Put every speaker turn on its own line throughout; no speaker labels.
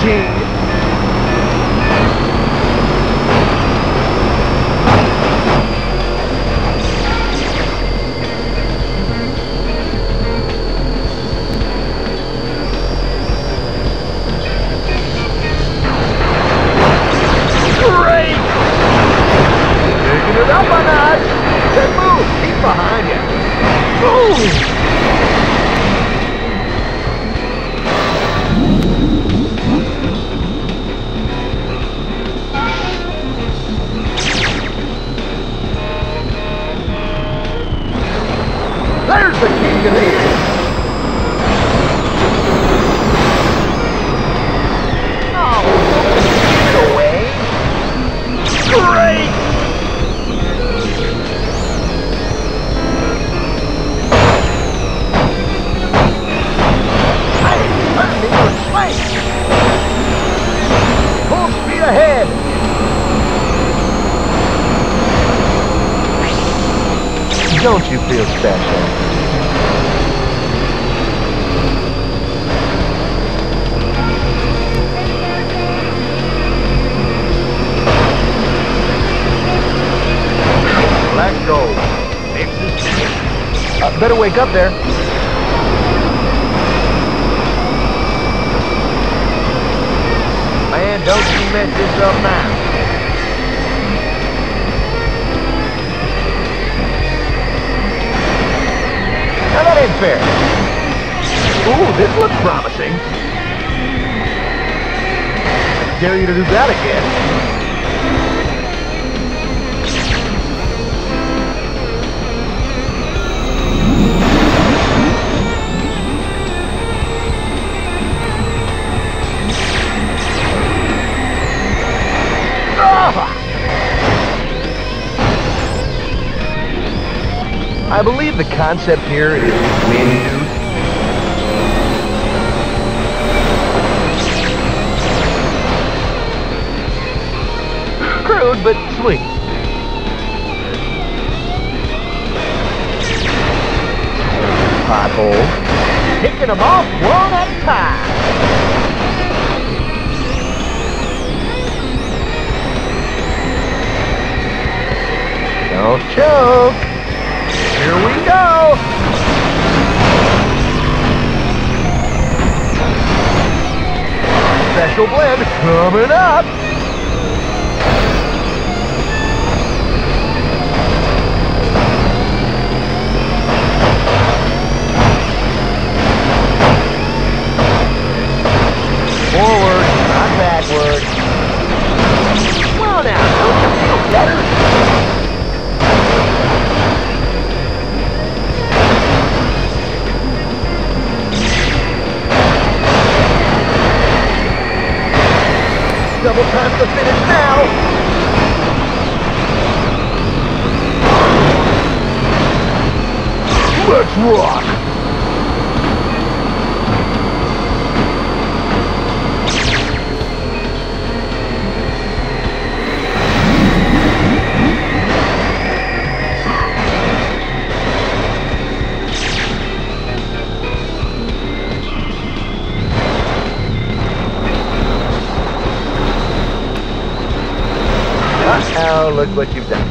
king. Great! Picking it up a notch. Good move. Keep behind you. Boom! There's the king of the hill. Oh, get away. Great! Hey, turn me your slate. Full speed ahead. Don't you feel special? Let's go. Better wake up there. Man, don't you mess this up now. Now that ain't fair. Ooh, this looks promising. I dare you to do that again. I believe the concept here is win. Crude, but sweet. Pothole. Picking them off one at a time. Don't choke. Here we go! Special blend coming up! Forward, not backward. Well now, don't you feel better? Double time to finish now. Let's rock. Oh, look what you've done.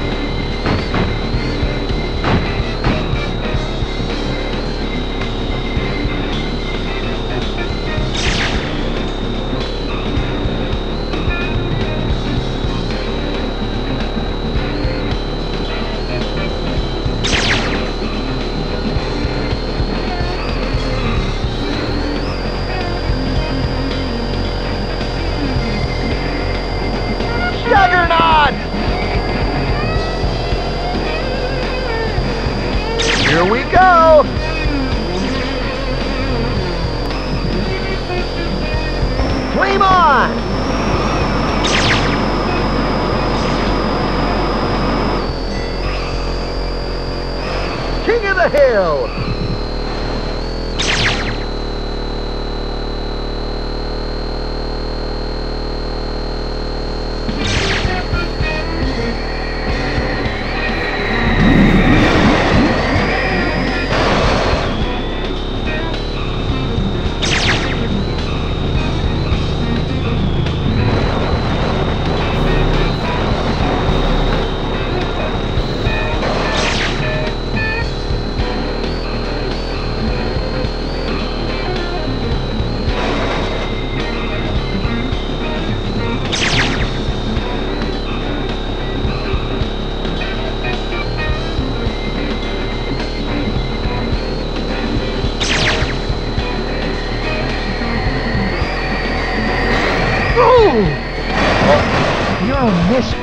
Juggernaut! Here we go! Flame on! King of the Hill! Oh, you're a misfit.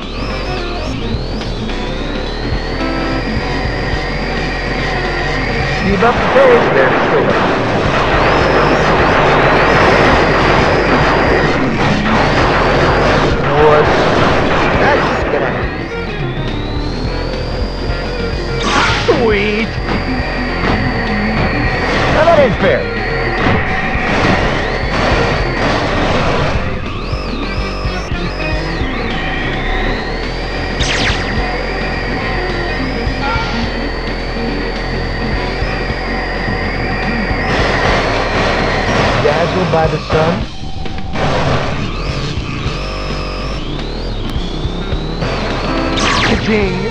Keep up the pace there, Squealer. What? That's gonna... Sweet! Now that ain't fair. Dazzled by the sun? Ka-ching!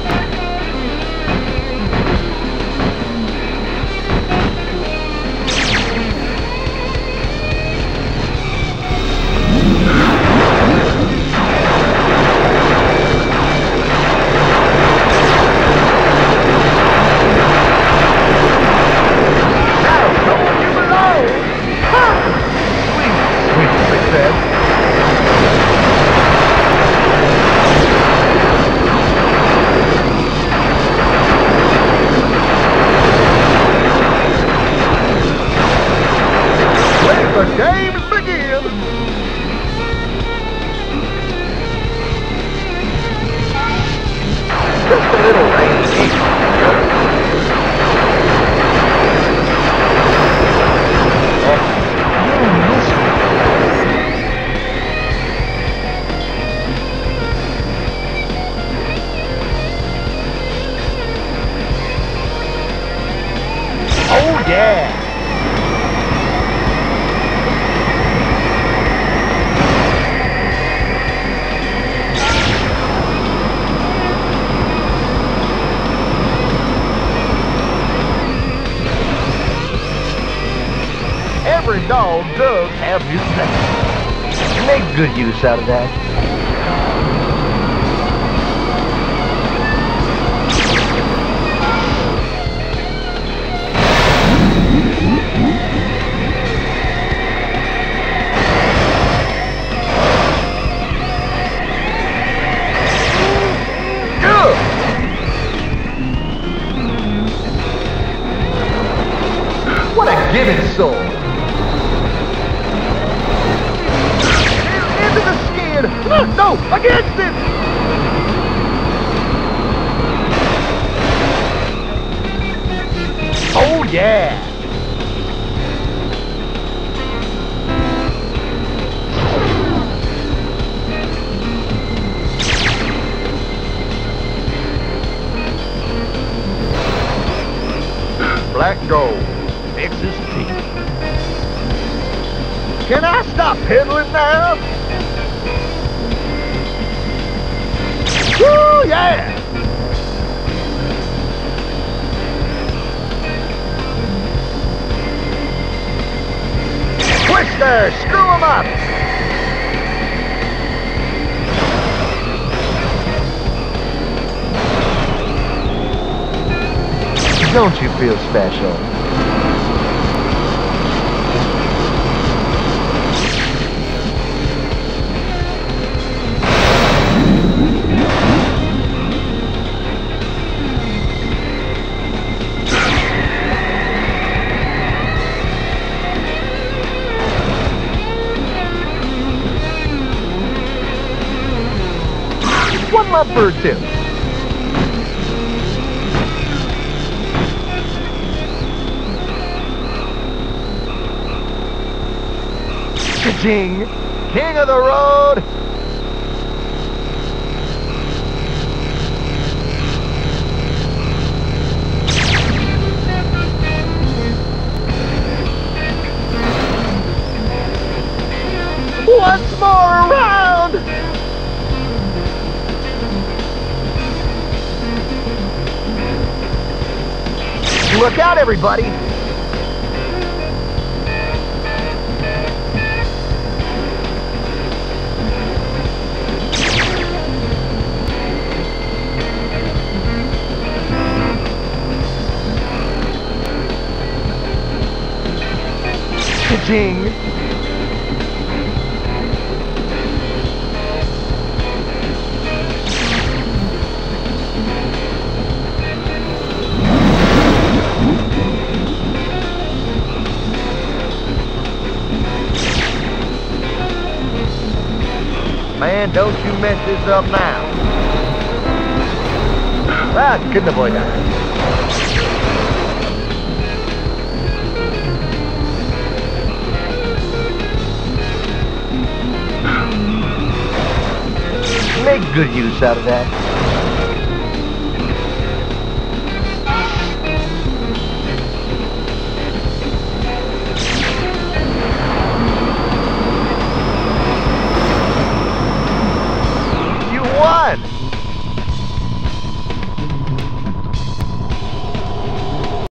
Every dog does have his day. Make good use out of that. What a giving soul. Into the skin. No, against it. Oh yeah. Black gold. Texas Pete. Can I stop pedaling now? Woo, yeah! Twister, screw 'em up! Don't you feel special? One love for two. Ka-ching! King of the road! Once more around! Look out, everybody! Ka-ching! Man, don't you mess this up now. Ah, couldn't avoid that. Make good use out of that.